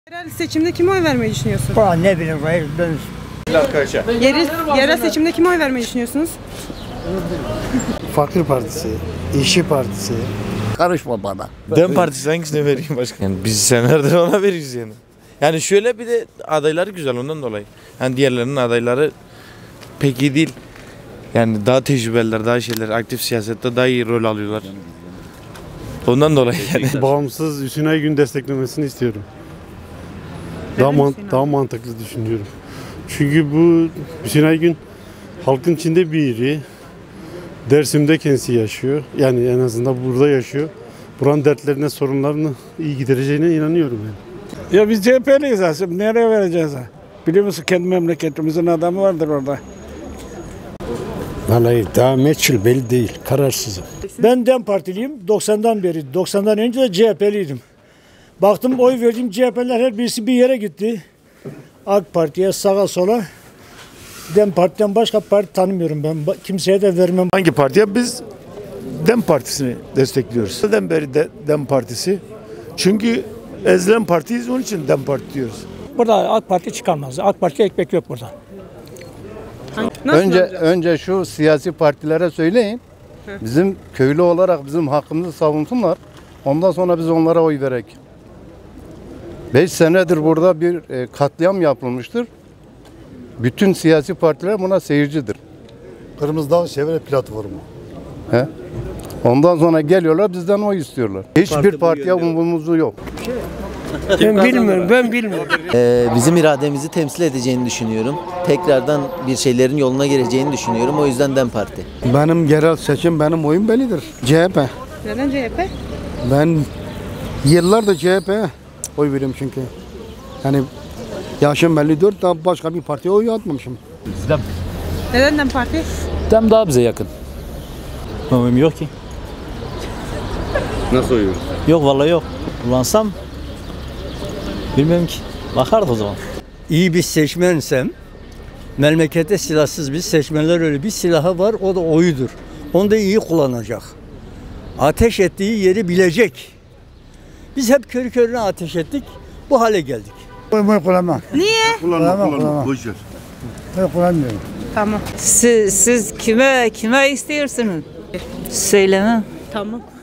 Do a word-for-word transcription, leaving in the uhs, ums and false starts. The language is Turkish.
Yerel seçimde kime oy vermeyi düşünüyorsun? Aa, ne bileyim hayır ben. Arkadaşlar. Yerel, yerel seçimde kime oy vermeyi düşünüyorsunuz? Fakir Partisi, İşçi Partisi. Karışma bana. Dem Partisi hangisine vereyim başka? Yani biz senelerdir ona veriyoruz yani. Yani şöyle bir de adayları güzel ondan dolayı. Yani diğerlerinin adayları pek iyi değil. Yani daha tecrübeliler, daha şeyler, aktif siyasette daha iyi rol alıyorlar. Ondan dolayı yani. Bağımsız Hüsnü Aygün desteklemesini istiyorum. Daha, man daha mantıklı düşünüyorum. Çünkü bu Hüsnü Aygün halkın içinde biri. Dersim'de kendisi yaşıyor. Yani en azından burada yaşıyor. Buranın dertlerine, sorunlarını iyi gidereceğine inanıyorum yani. Ya biz C H P'liyiz aslında. Nereye vereceğiz ha? Biliyor musun kendi memleketimizin adamı vardır orada. Vallahi daha meçhul belli değil. Kararsızım. Ben DEM Partiliyim. doksandan beri. doksandan önce de C H P'liydim. Baktım oy verdiğim C H P'liler her birisi bir yere gitti. AK Parti'ye, sağa sola. DEM Parti'den başka parti tanımıyorum ben. Kimseye de vermem. Hangi partiye? Biz DEM Partisi'ni destekliyoruz. Neden beri de DEM Partisi? Çünkü ezilen partiyiz, onun için DEM Parti diyoruz. Burada AK Parti çıkamaz. AK Parti'ye ekmek yok burada. Nasıl Önce olacak? önce şu siyasi partilere söyleyin. Bizim köylü olarak bizim hakkımızı savunsunlar. Ondan sonra biz onlara oy verek. Beş senedir burada bir e, katliam yapılmıştır. Bütün siyasi partiler buna seyircidir. Kırmızı Dağ Çevre Platformu. He? Ondan sonra geliyorlar bizden oy istiyorlar. Hiçbir partiye umudumuz yok. Ben bilmiyorum. Ben bilmiyorum. Ee, bizim irademizi temsil edeceğini düşünüyorum. Tekrardan bir şeylerin yoluna gireceğini düşünüyorum. O yüzden DEM Parti. Benim yerel seçim, benim oyum bellidir. C H P. Neden C H P? Ben yıllardır C H P'ye oy veriyorum çünkü. Yani yaşım elli dört, daha başka bir partiye oy atmamışım. Neden DEM Parti? DEM daha bize yakın. Oyum yok ki. Nasıl oyun? Yok vallahi yok. Kullansam bilmiyorum ki. Bakardık o zaman. İyi bir seçmensem, memlekette silahsız bir seçmenler öyle bir silahı var, o da oyudur. Onu da iyi kullanacak. Ateş ettiği yeri bilecek. Biz hep körü körüne ateş ettik, bu hale geldik. Oyumu kullanmam. Niye? Kullanmam, kullanmam. Ben kullanmıyorum. Tamam. Siz, siz kime kime istiyorsunuz? Söyleme. Tamam.